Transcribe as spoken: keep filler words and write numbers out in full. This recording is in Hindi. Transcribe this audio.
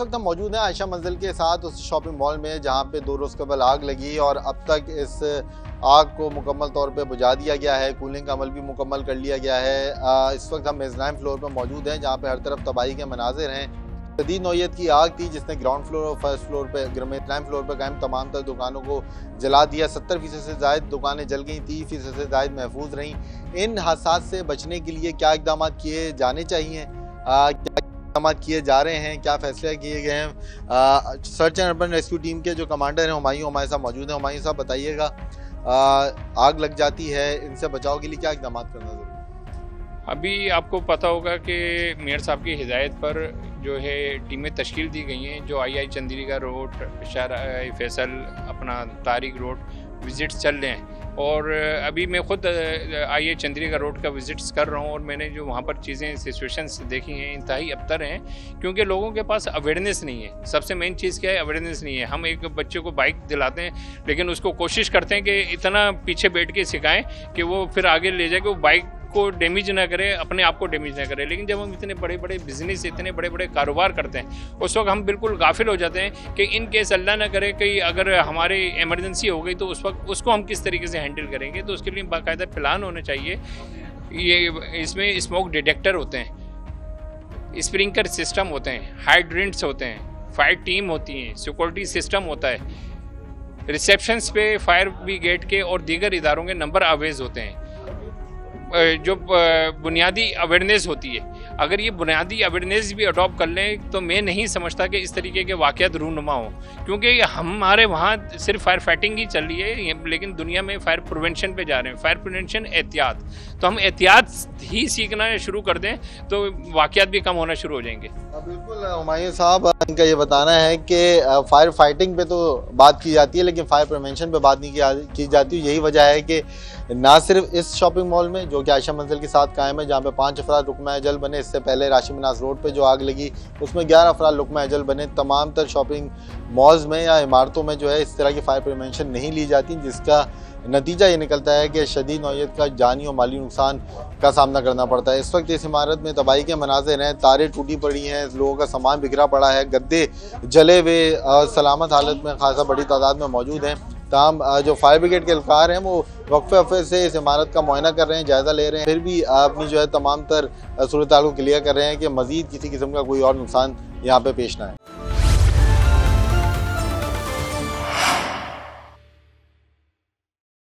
वक्त हम मौजूद हैं आयशा मंजिल के साथ उस शॉपिंग मॉल में जहां पे दो रोज़ कबल आग लगी और अब तक इस आग को मुकम्मल तौर पे बुझा दिया गया है। कूलिंग का अमल भी मुकम्मल कर लिया गया है। इस वक्त हम मेज़नाइन फ्लोर पर मौजूद हैं जहां पे हर तरफ तबाही के मनाजिर हैं। शदीद नौयत की आग थी जिसने ग्राउंड फ्लोर और फर्स्ट फ्लोर पर मेज़नाइन फ्लोर पर कायम तमाम तर दुकानों को जला दिया। सत्तर फीसद से ज़ायद दुकानें जल गई, तीस फीसद से ज़ायद महफूज रहीं। इन हादसात से बचने के लिए क्या इक़दाम किए जाने चाहिए, आ, क्या इक़दाम किए जा रहे हैं, क्या फैसले किए गए हैं? Search and urban rescue team के जो कमांडर हैं हुमायूं हमारे साथ मौजूद हैं। हुमायूं साहब बताइएगा, आग लग जाती है, इनसे बचाव के लिए क्या इक़दाम करना ज़रूरी? अभी आपको पता होगा कि मेयर साहब की हिदायत पर जो है टीमें तश्कील दी गई हैं, जो I I Chundrigar road, Shahrah Faisal, अपना तारिक रोड विज़िट्स चल रहे हैं। और अभी मैं ख़ुद आई आई चंद्रिका रोड का विज़िट्स कर रहा हूँ और मैंने जो वहाँ पर चीज़ें सिचुएशंस देखी हैं इंतहाई अबतर हैं, क्योंकि लोगों के पास अवेयरनेस नहीं है। सबसे मेन चीज़ क्या है? अवेयरनेस नहीं है। हम एक बच्चे को बाइक दिलाते हैं लेकिन उसको कोशिश करते हैं कि इतना पीछे बैठ के सिखाएं कि वो फिर आगे ले जाए, कि वो बाइक को डैमेज ना करे, अपने आप को डैमेज ना करे। लेकिन जब हम इतने बड़े बड़े बिजनेस, इतने बड़े बड़े कारोबार करते हैं, उस वक्त हम बिल्कुल गाफिल हो जाते हैं कि इन केस अल्लाह ना करे कि अगर हमारी इमरजेंसी हो गई तो उस वक्त उसको हम किस तरीके से हैंडल करेंगे। तो उसके लिए बाकायदा प्लान होने चाहिए। ये इसमें स्मोक डिटेक्टर होते हैं, स्प्रिंकलर सिस्टम होते हैं, हाइड्रेंट्स होते हैं, फायर टीम होती हैं, सिक्योरिटी सिस्टम होता है, रिसेप्शंस पे फायर ब्रिगेड के और दीगर इदारों के नंबर आवेज होते हैं। जो बुनियादी अवेयरनेस होती है, अगर ये बुनियादी अवेयरनेस भी अडॉप्ट कर लें तो मैं नहीं समझता कि इस तरीके के वाक़यात रूनुमा हों, क्योंकि हमारे वहाँ सिर्फ फायर फाइटिंग ही चल रही है, लेकिन दुनिया में फायर प्रिवेंशन पे जा रहे हैं। फायर प्रिवेंशन एहतियात, तो हम एहतियात ही सीखना शुरू कर दें तो वाक़यात भी कम होना शुरू हो जाएंगे। बिल्कुल हुमायूं साहब, इनका ये बताना है कि फायर फाइटिंग पे तो बात की जाती है लेकिन फायर प्रिवेंशन पे बात नहीं की जाती। यही वजह है कि ना सिर्फ इस शॉपिंग मॉल में जो कि आयशा मंजिल के साथ कायम है, जहाँ पे पाँच अफराद रुकमा अजल बने, इससे पहले राशि मिनास रोड पे जो आग लगी उसमें ग्यारह अफराद रुकमा अजल बने। तमाम तर शॉपिंग मॉल्स में या इमारतों में जो है इस तरह की फायर प्रिवेंशन नहीं ली जाती, जिसका नतीजा ये निकलता है कि शदीद नौयत का जानी और माली नुकसान का सामना करना पड़ता है। इस वक्त इस इमारत में तबाही के मनाजिर हैं, तारें टूटी पड़ी हैं, लोगों का सामान बिखरा पड़ा है, गद्दे जले हुए सलामत हालत में खासा बड़ी तादाद में मौजूद हैं। तमाम जो फायर ब्रिगेड के एहलकार हैं वो वक्फे वक्फे से इस इमारत का मुआयना कर रहे हैं, जायज़ा ले रहे हैं, फिर भी अपनी जो है तमाम तर सूरत हाल को क्लियर कर रहे हैं कि मज़ीद किसी किस्म का कोई और नुकसान यहाँ पे पेश ना आए।